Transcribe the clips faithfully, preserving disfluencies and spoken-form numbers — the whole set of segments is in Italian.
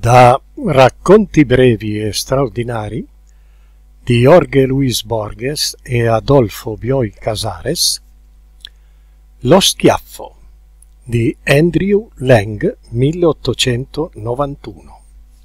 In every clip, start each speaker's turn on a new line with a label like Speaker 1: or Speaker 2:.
Speaker 1: Da Racconti brevi e straordinari di Jorge Luis Borges e Adolfo Bioy Casares, Lo schiaffo di Andrew Lang milleottocentonovantuno.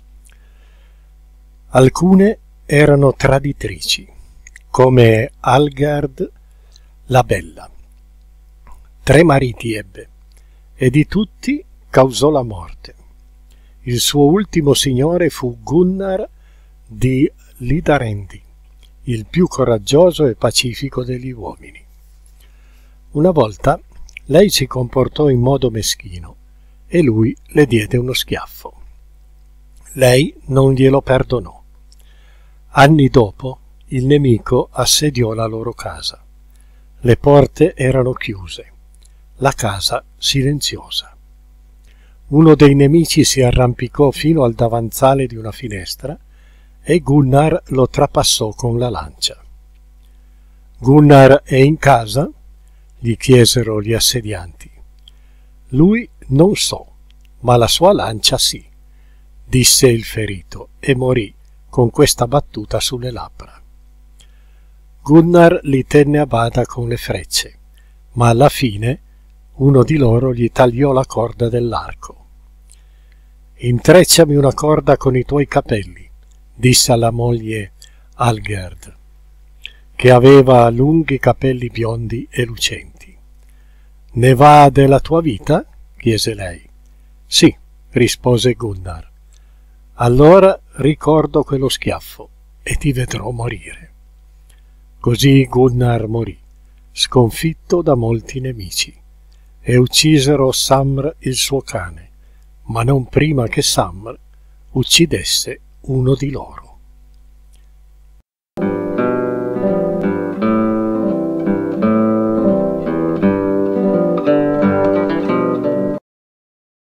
Speaker 1: Alcune erano traditrici, come Algard la Bella. Tre mariti ebbe, e di tutti causò la morte. Il suo ultimo signore fu Gunnar di Lidarendi, il più coraggioso e pacifico degli uomini. Una volta lei si comportò in modo meschino e lui le diede uno schiaffo. Lei non glielo perdonò. Anni dopo il nemico assediò la loro casa. Le porte erano chiuse, la casa silenziosa. Uno dei nemici si arrampicò fino al davanzale di una finestra e Gunnar lo trapassò con la lancia. «Gunnar è in casa?» gli chiesero gli assedianti. «Lui non so, ma la sua lancia sì», disse il ferito e morì con questa battuta sulle labbra. Gunnar li tenne a bada con le frecce, ma alla fine uno di loro gli tagliò la corda dell'arco. «Intrecciami una corda con i tuoi capelli», disse alla moglie Algerd, che aveva lunghi capelli biondi e lucenti. «Ne va della tua vita?» chiese lei. «Sì», rispose Gunnar. «Allora ricordo quello schiaffo e ti vedrò morire». Così Gunnar morì, sconfitto da molti nemici, e uccisero Samr il suo cane, ma non prima che Samr uccidesse uno di loro.